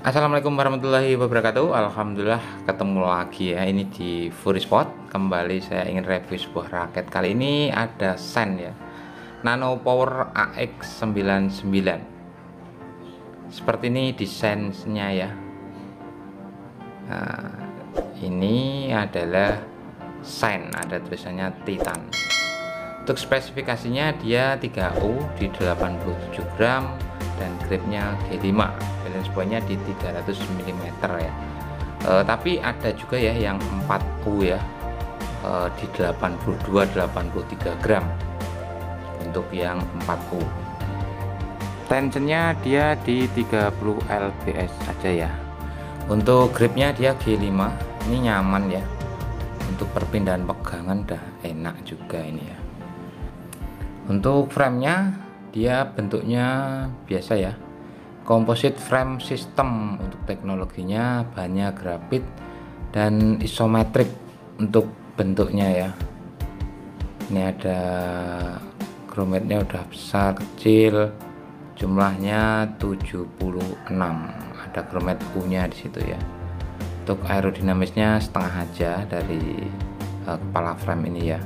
Assalamualaikum warahmatullahi wabarakatuh. Alhamdulillah ketemu lagi ya, ini di Furispot. Kembali saya ingin review sebuah raket. Kali ini ada Sen ya, Nano Power AX99. Seperti ini desainnya ya. Nah, ini adalah Sen, ada tulisannya Titan. Untuk spesifikasinya dia 3U di 87 gram dan gripnya G5, balance pointnya di 300 mm ya. Tapi ada juga ya yang 4U ya, di 82-83 gram untuk yang 4U. Tensionnya dia di 30 lbs aja ya. Untuk gripnya dia G5, ini nyaman ya, untuk perpindahan pegangan dah enak juga ini ya. Untuk framenya dia bentuknya biasa ya, composite frame system. Untuk teknologinya bahannya grafit dan isometrik untuk bentuknya ya. Ini ada grommetnya udah besar kecil, jumlahnya 76, ada grommet U nya di situ ya. Untuk aerodinamisnya setengah aja dari kepala frame ini ya.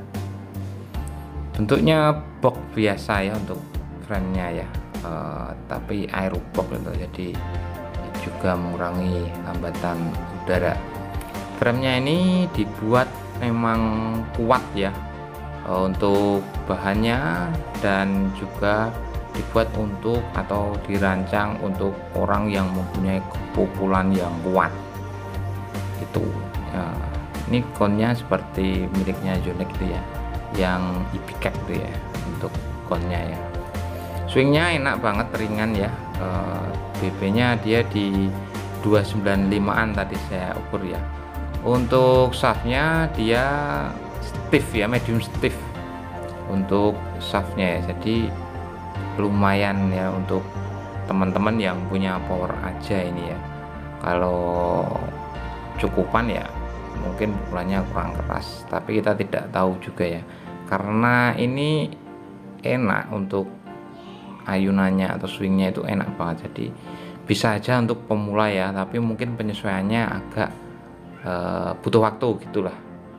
Bentuknya box biasa ya untuk framenya ya, tapi aerobox gitu, jadi juga mengurangi hambatan udara. Framenya ini dibuat memang kuat ya, untuk bahannya, dan juga dibuat untuk atau dirancang untuk orang yang mempunyai kepukulan yang kuat itu ya. Ini konnya seperti miliknya Yonex itu ya, yang IPCAP itu ya untuk konnya ya. Swingnya enak banget, ringan ya. BP nya dia di 295an tadi saya ukur ya. Untuk shaftnya dia stiff ya, medium stiff untuk shaftnya ya, jadi lumayan ya untuk teman-teman yang punya power aja ini ya. Kalau cukupan ya mungkin pukulannya kurang keras, tapi kita tidak tahu juga ya, karena ini enak untuk ayunannya atau swingnya itu enak banget, jadi bisa aja untuk pemula ya, tapi mungkin penyesuaiannya agak butuh waktu gitulah.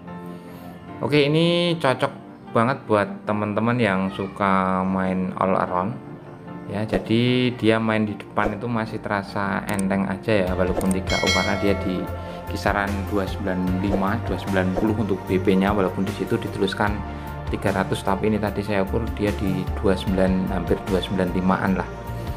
Oke, ini cocok banget buat teman-teman yang suka main all around ya, jadi dia main di depan itu masih terasa enteng aja ya, walaupun 3U, karena dia di kisaran 295-290 untuk BP nya, walaupun di situ dituliskan 300, tapi ini tadi saya ukur dia di 29, hampir 295an lah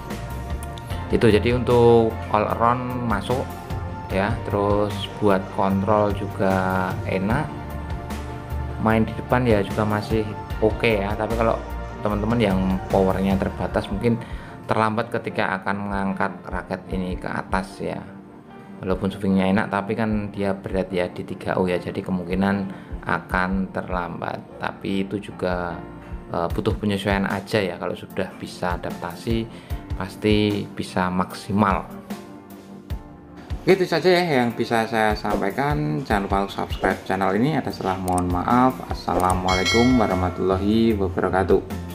itu. Jadi untuk all around masuk ya, terus buat kontrol juga enak, main di depan ya juga masih oke ya. Tapi kalau teman-teman yang powernya terbatas, mungkin terlambat ketika akan mengangkat raket ini ke atas ya. Walaupun swingnya enak, tapi kan dia berat ya di 3U ya, jadi kemungkinan akan terlambat. Tapi itu juga butuh penyesuaian aja ya. Kalau sudah bisa adaptasi pasti bisa maksimal. Itu saja ya yang bisa saya sampaikan. Jangan lupa untuk subscribe channel ini. Ada salah mohon maaf. Assalamualaikum warahmatullahi wabarakatuh.